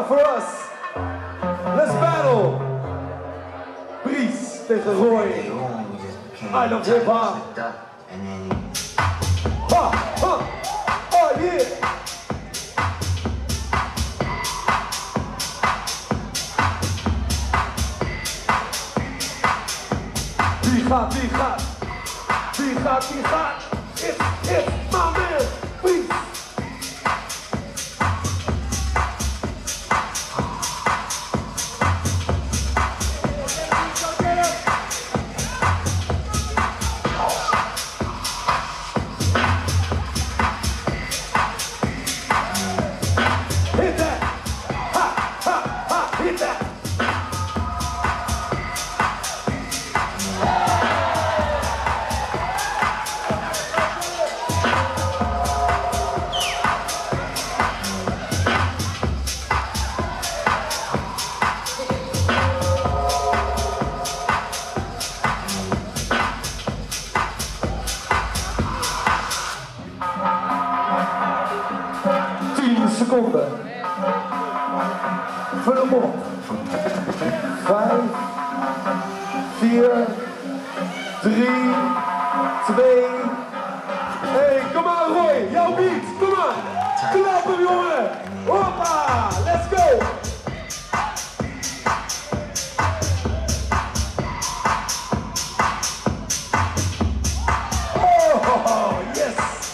for us. Let's battle. Bries tegen Roy. I love hip hop. Ha, ha. Oh yeah. Wie gaat, wie gaat? Wie gaat, wie gaat? It's my man, Bries. Hit that! Ha, ha, ha, hit that! Seconden. Vul hem op. 5, 4, 3, 2, 1. Kom aan Roy, jouw beat. Kom aan. Klap hem jongen. Hoppa. Let's go. Oh, yes.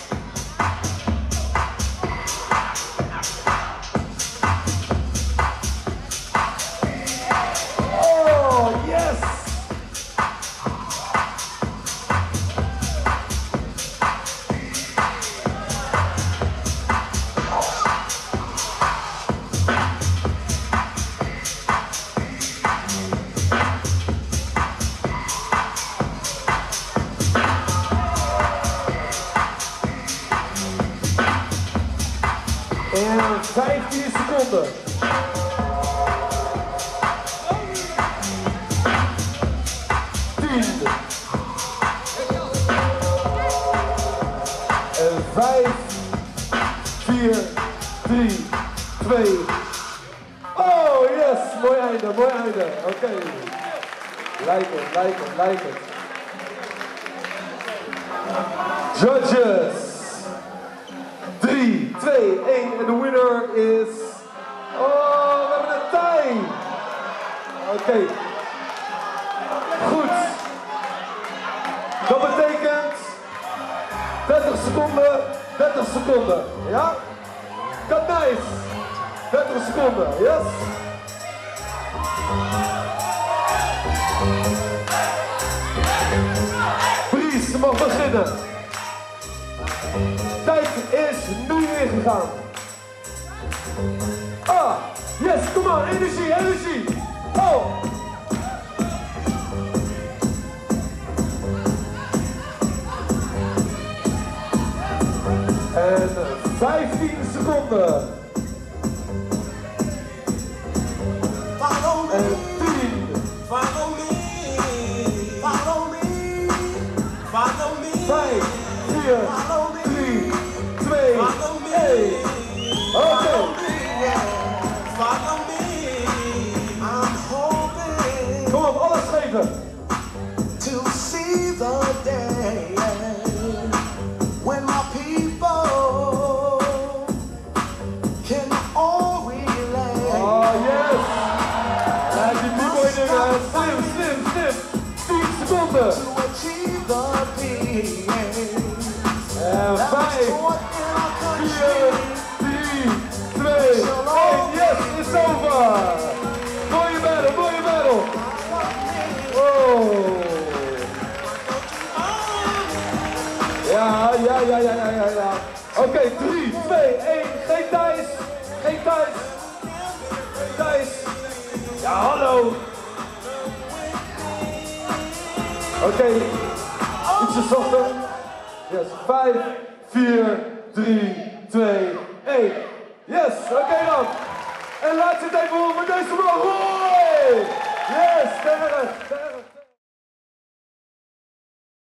En 15 seconden. En 5, 4, 3, 2. Oh yes, mooi einde, mooi einde. Oké. Like it. Judges. 3, 2, 1 en de winner is... Oh, we hebben een tie! Oké. Goed. Dat betekent 30 seconden. Ja? Dat nice. 30 seconden, yes? Bries, je mag beginnen. Tijd is nu ingegaan. Ah, yes, kom aan, energie. Oh. En 15 seconden. En 10. Follow me. 5, 4, 3, 2, 1. Oké. Kom op, alles geven. To see the day when my people can all relate. Oh yes. En die b-boy dingen, slim. 10 seconden. To achieve the peace. En 5, 4, 3, 2, 1. Yes, it's over. Mooie battle. Oh. Ja. Oké, 3, 2, 1. Geen thuis. Ja, hallo. Oké, ietsje zachter. Yes, 5, 4, 3, 2, 1. Yes, oké dan. En laat je het even horen met deze man, Roy! Yes, sterren.